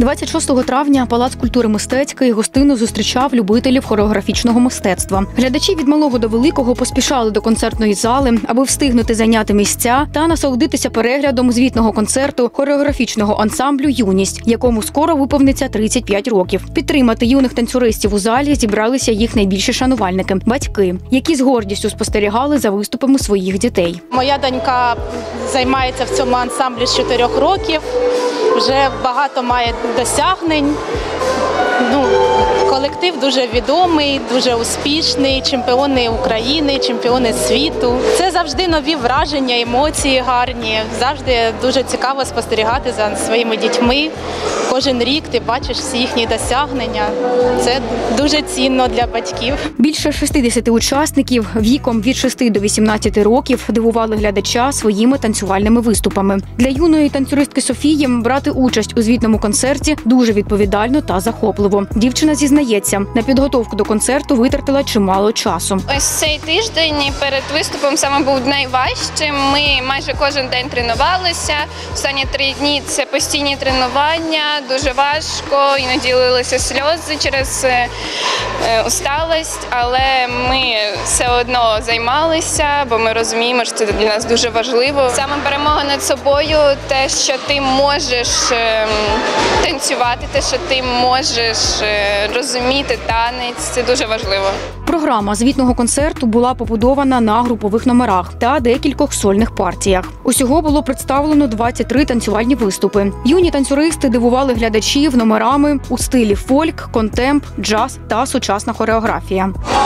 26 травня Палац культури мистецької гостинно зустрічав любителів хореографічного мистецтва. Глядачі від малого до великого поспішали до концертної зали, аби встигнути зайняти місця та насолодитися переглядом звітного концерту хореографічного ансамблю «Юність», якому скоро виповниться 35 років. Підтримати юних танцюристів у залі зібралися їх найбільші шанувальники – батьки, які з гордістю спостерігали за виступами своїх дітей. Моя донька займається в цьому ансамблі з 4 років. Вже багато має досягнень. Колектив дуже відомий, дуже успішний, чемпіони України, чемпіони світу. Це завжди нові враження, емоції гарні. Завжди дуже цікаво спостерігати за своїми дітьми. Кожен рік ти бачиш всі їхні досягнення. Це дуже цінно для батьків. Більше 60 учасників віком від 6 до 18 років дивували глядача своїми танцювальними виступами. Для юної танцюристки Софії брати участь у звітному концерті дуже відповідально та захопливо. Дівчина зізнається, на підготовку до концерту витратила чимало часу. Ось цей тиждень перед виступом саме був найважчим. Ми майже кожен день тренувалися. Останні 3 дні – це постійні тренування, дуже важко, іноді лилися сльози через усталость, але ми все одно займалися, бо ми розуміємо, що це для нас дуже важливо. Саме перемога над собою, те, що ти можеш танцювати, те, що ти можеш розуміти танець, це дуже важливо. Програма звітного концерту була побудована на групових номерах та декількох сольних партіях. Усього було представлено 23 танцювальні виступи. Юні танцюристи дивували глядачів номерами у стилі фольк, контемп, джаз та сучасна хореографія.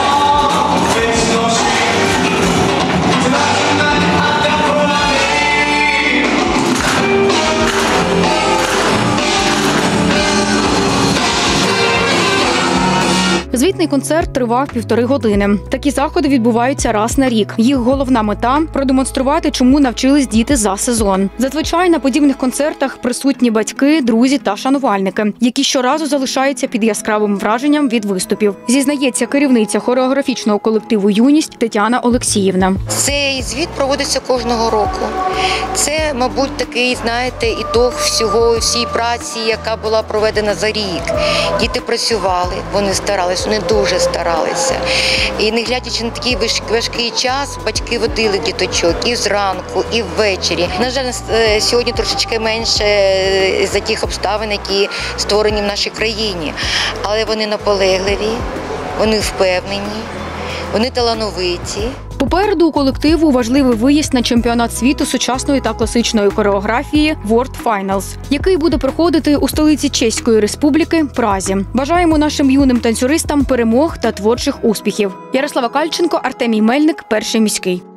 Звітний концерт тривав 1,5 години. Такі заходи відбуваються раз на рік. Їх головна мета – продемонструвати, чому навчились діти за сезон. Зазвичай на подібних концертах присутні батьки, друзі та шанувальники, які щоразу залишаються під яскравим враженням від виступів. Зізнається керівниця хореографічного колективу «Юність» Тетяна Олексіївна. Цей звіт проводиться кожного року. Це, мабуть, такий, знаєте, ітог всієї праці, яка була проведена за рік. Діти працювали, вони старалися. Вони дуже старалися. І не глядячи на такий важкий час, батьки водили діточок і зранку, і ввечері. На жаль, сьогодні трошечки менше за тих обставин, які створені в нашій країні. Але вони наполегливі, вони впевнені, вони талановиті. Попереду у колективу важливий виїзд на чемпіонат світу сучасної та класичної хореографії World Finals, який буде проходити у столиці Чеської Республіки – Празі. Бажаємо нашим юним танцюристам перемог та творчих успіхів. Ярослава Кальченко, Артемій Мельник, Перший міський.